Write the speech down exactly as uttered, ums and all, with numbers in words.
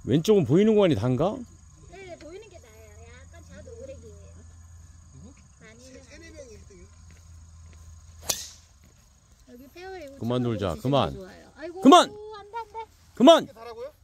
왼쪽은 보이는 공간이 단가? 네, 보이는 게 나아요. 약간 자도 오래기예요. 많이는 세네 명이 일 등이요? 여기 페어웨이 그만 놀자. 우측으로 그만. 좋아요. 아이고, 그만! 안 돼, 안 돼. 그만! 이렇게 달라고요?